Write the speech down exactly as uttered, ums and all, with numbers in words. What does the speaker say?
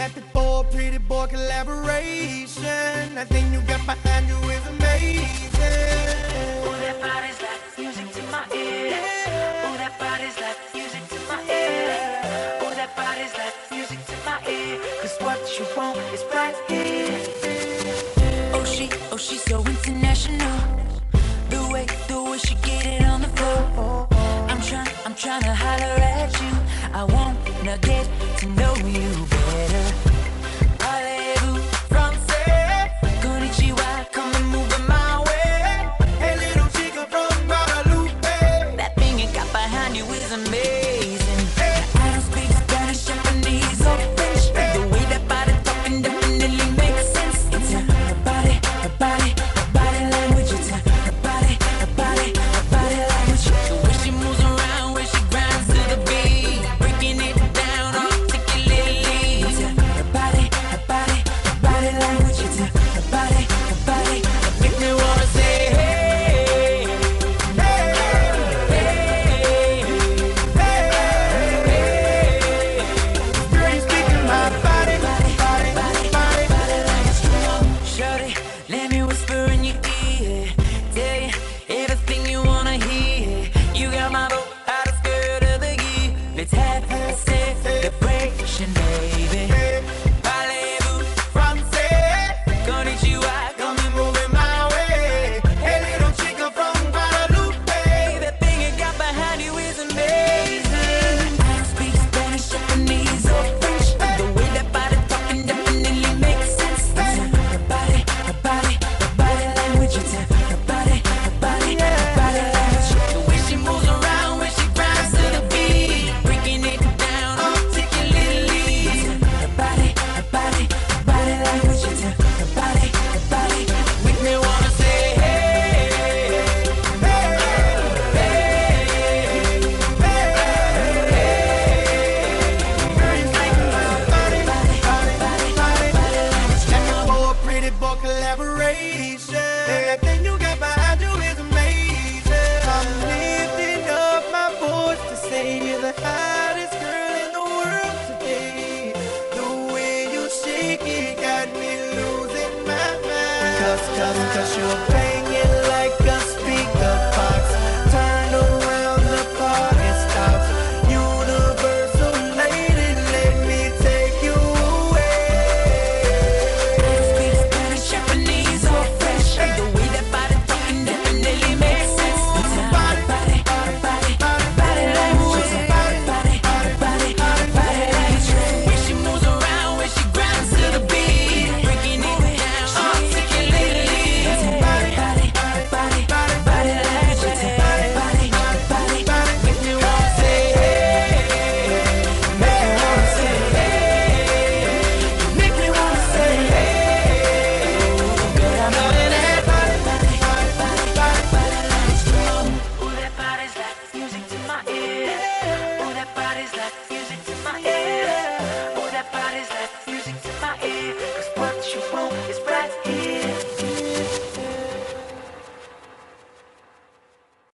Method for a pretty boy collaboration. That thing you got behind you is amazing. Ooh, that body's like music to my ear. Ooh, that body's like music to my ear. Ooh, that body's like music to my ear. Cause what you want is right here. Oh, she, oh, she's so international. The way, the way she get it on the floor. I'm trying, I'm trying to holler at you. I wanna get to know you better. Parlez-vous français? Konnichiwa, come and move in my way. Hey, little chica from Guadalupe. That thing you got behind you is amazing. I don't speak Spanish, Japanese, or French. The way that body talking definitely makes sense. It's her body, her body, her body language. It's her body, her body, her body language. The way she moves around, where she grinds to the beat, breaking it down articulately. It's her body, her body, her body language. It's her body, her body, that make me wanna say hey, hey, hey, hey, hey. Girl, you speaking my body, body, body, body, body. Shorty, let me whisper in your ear, tell you everything you wanna hear. You got my vote out of skirt of the year. Let's have a celebration, baby. Parlez-vous Français. konnichiwa, come and move in my way. Hey, little chica from Guadalupe. That thing you got behind you is amazing. I don't speak Spanish, Japanese, or French. The way that body talking definitely makes sense. It's her body, her body, her body language. It's her body, her body, her body language. The way she moves around, when she grinds to the beat, breaking it down articulately. It's her body, her body, her body language. It's her body, her body, make me wanna say hey, hey, hey, hey, Girl, you speaking my body, body, body, body, body. Checking for a pretty boy collaboration. That thing you got behind you is amazing. I'm lifting up my voice to say you're the hottest girl in the world today. The way you shake it got me losing my mind. Cause, cause, cause you're